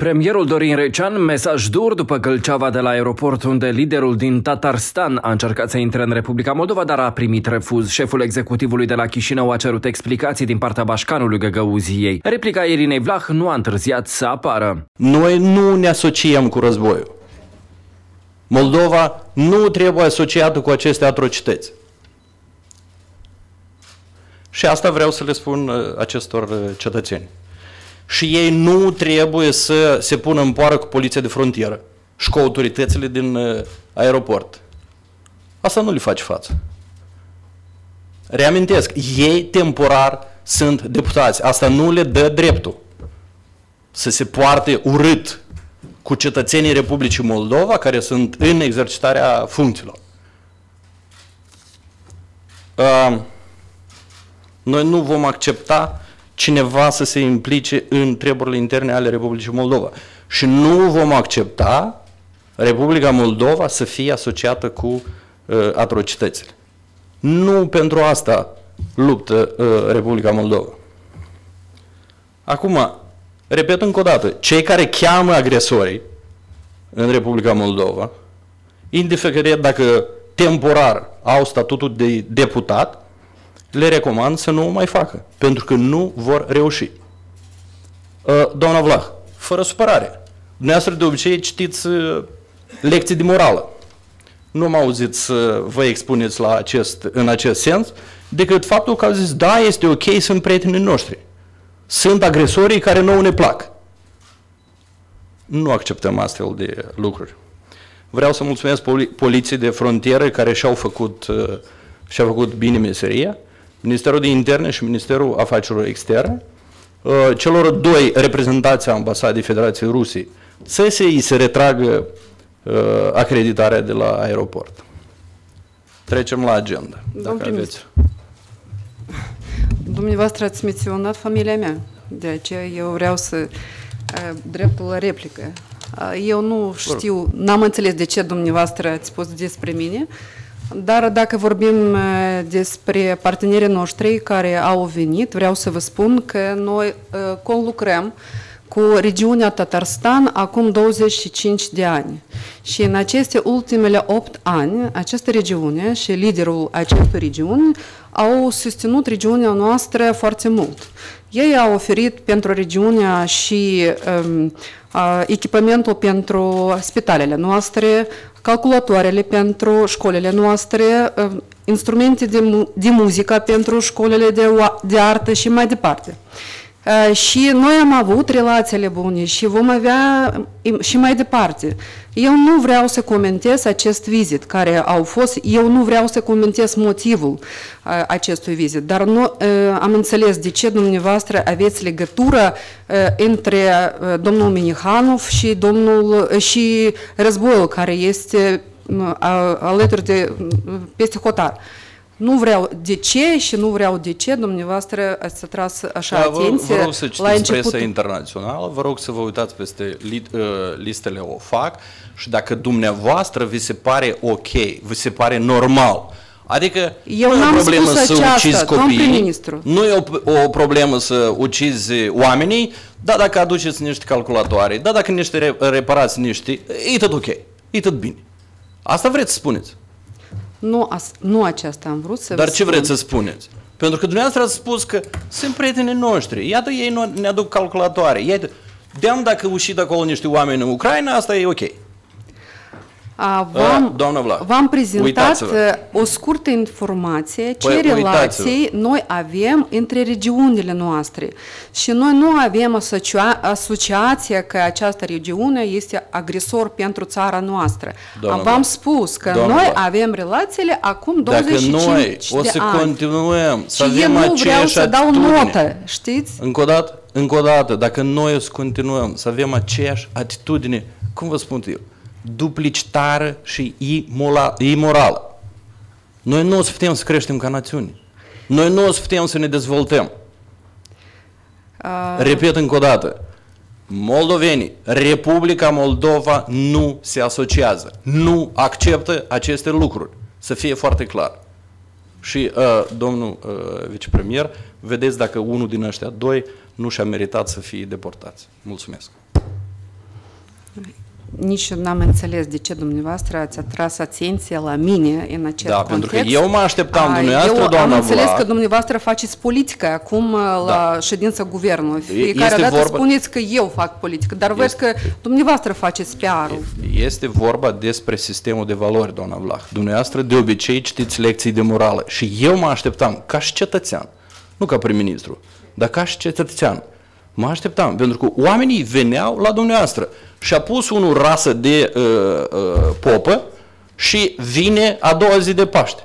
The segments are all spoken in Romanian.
Premierul Dorin Recean, mesaj dur după gâlceava de la aeroport, unde liderul din Tatarstan a încercat să intre în Republica Moldova, dar a primit refuz. Șeful executivului de la Chișinău a cerut explicații din partea bașcanului Găgăuziei. Replica Irinei Vlah nu a întârziat să apară. Noi nu ne asociem cu războiul. Moldova nu trebuie asociată cu aceste atrocități. Și asta vreau să le spun acestor cetățeni. Și ei nu trebuie să se pună în poară cu poliția de frontieră și cu autoritățile din aeroport. Asta nu le face față. Reamintesc, ei temporar sunt deputați. Asta nu le dă dreptul să se poarte urât cu cetățenii Republicii Moldova care sunt în exercitarea funcțiilor. Noi nu vom accepta cineva să se implice în treburile interne ale Republicii Moldova. Și nu vom accepta Republica Moldova să fie asociată cu atrocitățile. Nu pentru asta luptă Republica Moldova. Acum, repet încă o dată, cei care cheamă agresorii în Republica Moldova, indiferent dacă temporar au statutul de deputat, le recomand să nu o mai facă, pentru că nu vor reuși. Doamna Vlah, fără supărare, dumneavoastră de obicei citiți lecții de morală. Nu m-am auzit să vă expuneți în acest sens, decât faptul că au zis, da, este ok, sunt prietenii noștri. Sunt agresorii care nouă ne plac. Nu acceptăm astfel de lucruri. Vreau să mulțumesc poliției de frontieră care și-au făcut bine meseria, Ministerul de Interne și Ministerul Afacerilor Externe, celor doi reprezentanți ai Ambasadei Federației Rusiei, să se retragă acreditarea de la aeroport. Trecem la agenda. Dacă aveți. Dumneavoastră ați menționat familia mea, de aceea eu vreau să dreptul la replică. Eu nu știu, n-am înțeles de ce dumneavoastră ați spus despre mine, dar dacă vorbim despre partenerii noștri care au venit, vreau să vă spun că noi conlucrăm cu regiunea Tatarstan acum 25 de ani. Și în aceste ultimele 8 ani, această regiune și liderul acestei regiuni au susținut regiunea noastră foarte mult. Ei au oferit pentru regiunea și echipamentul pentru spitalele noastre, calculatoarele pentru școlile noastre, instrumente de muzică pentru școlile de artă și mai departe. Și noi am avut relațiile bune și vom avea și mai departe. Eu nu vreau să comentez acest vizit care au fost, eu nu vreau să comentez motivul acestui vizit, dar nu am înțeles de ce dumneavoastră aveți legătură între domnul Minihanov și războiul care este alături de peste hotar. Nu vreau de ce și nu vreau de ce dumneavoastră ați atras așa atenție. Vă rog să citiți presa internațională, vă rog să vă uitați peste listele OFAC și dacă dumneavoastră vi se pare ok, vi se pare normal, adică eu nu e o problemă să ucizi copiii, nu e o problemă să ucizi oamenii, dar dacă aduceți niște calculatoare, dar dacă reparați niște, e tot ok, e tot bine. Asta vreți să spuneți? Nu aceasta am vrut să Dar ce vreți să spuneți? Pentru că dumneavoastră ați spus că sunt prietenii noștri. Iată, ei ne aduc calculatoare. Iată, dacă ucid acolo niște oameni în Ucraina, asta e ok. V-am prezentat o scurtă informație ce relații noi avem între regiunile noastre. Și noi nu avem asociația că această regiune este agresor pentru țara noastră. V-am spus că noi avem relațiile acum 25 de ani. Dacă noi o să continuăm să avem aceeași atitudine, știți? Încă o dată, dacă noi o să continuăm să avem aceeași atitudine, cum vă spun eu, duplicitară și imorală. Noi nu o să putem să creștem ca națiune. Noi nu o să putem să ne dezvoltăm. Repet încă o dată. Moldovenii, Republica Moldova nu se asociază. Nu acceptă aceste lucruri. Să fie foarte clar. Și domnul vicepremier, vedeți dacă unul din ăștia doi nu și-a meritat să fie deportați. Mulțumesc. Nici n-am înțeles de ce dumneavoastră ați atras atenția la mine în acest context. Pentru că eu mă așteptam dumneavoastră, doamna Vlad. Eu am înțeles că dumneavoastră faceți politică acum la ședința guvernului. Fiecare dată spuneți că eu fac politică, dar văd că dumneavoastră faceți PR-ul. Este vorba despre sistemul de valori, doamna Vlad. Dumneavoastră de obicei citiți lecții de morală și eu mă așteptam ca și cetățean, nu ca prim-ministru, dar ca și cetățean. Mă așteptam, pentru că oamenii veneau la dumneavoastră și a pus unul rasă de popă și vine a doua zi de Paște.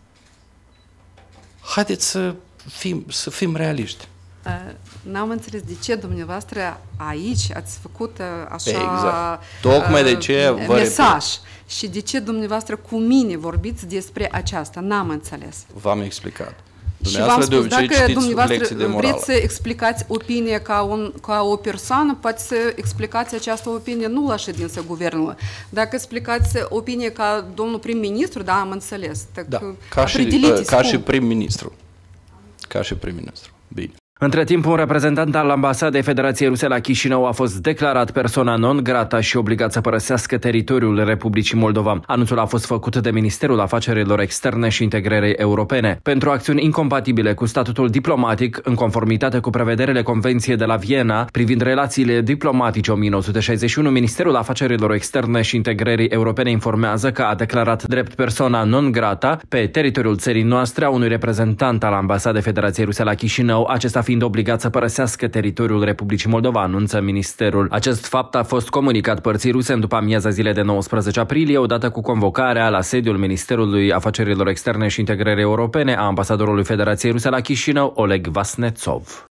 Haideți să fim realiști. N-am înțeles de ce dumneavoastră aici ați făcut așa exact. Tocmai de ce mesaj și de ce dumneavoastră cu mine vorbiți despre aceasta. N-am înțeles. V-am explicat. Și v-am spus, dacă dumneavoastră vreți să explicați opinie ca o persoană, poate să explicați această opinie nu la ședința guvernului. Dacă explicați opinie ca domnul prim-ministru, da, am înțeles. Da, ca și prim-ministru. Ca și prim-ministru. Bine. Între timp, un reprezentant al ambasadei Federației Ruse la Chișinău a fost declarat persoana non grata și obligat să părăsească teritoriul Republicii Moldova. Anunțul a fost făcut de Ministerul Afacerilor Externe și Integrării Europene. Pentru acțiuni incompatibile cu statutul diplomatic, în conformitate cu prevederile Convenției de la Viena privind relațiile diplomatice 1961, Ministerul Afacerilor Externe și Integrării Europene informează că a declarat drept persoana non grata pe teritoriul țării noastre a unui reprezentant al ambasadei Federației Ruse la Chișinău, acesta fiind obligat să părăsească teritoriul Republicii Moldova, anunță ministerul. Acest fapt a fost comunicat părții ruse în după amiaza zilei de 19 aprilie, odată cu convocarea la sediul Ministerului Afacerilor Externe și Integrării Europene a ambasadorului Federației Ruse la Chișinău, Oleg Vasnetsov.